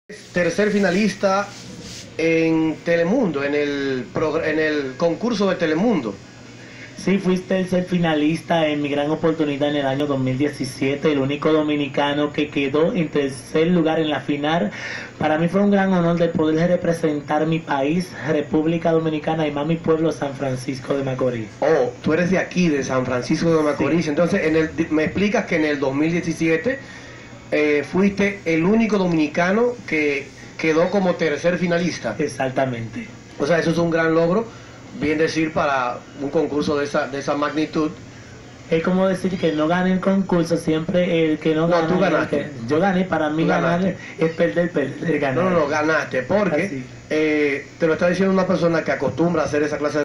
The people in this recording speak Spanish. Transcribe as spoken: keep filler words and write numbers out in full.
Tercer finalista en Telemundo, en el, en el concurso de Telemundo. Sí, fuiste tercer finalista en Mi Gran Oportunidad en el año dos mil diecisiete, el único dominicano que quedó en tercer lugar en la final. Para mí fue un gran honor de poder representar mi país, República Dominicana, y más mi pueblo, San Francisco de Macorís. Oh, tú eres de aquí, de San Francisco de Macorís. Sí. Entonces, en el, me explicas que en el dos mil diecisiete eh, fuiste el único dominicano que quedó como tercer finalista. Exactamente. O sea, eso es un gran logro, bien decir, para un concurso de esa, de esa magnitud. Es como decir que no gané el concurso, siempre el que no, no gana. Tú ganaste. Que, yo gané, para mí ganar es perder, perder, ganar. No, no, no, ganaste, porque eh, te lo está diciendo una persona que acostumbra a hacer esa clase de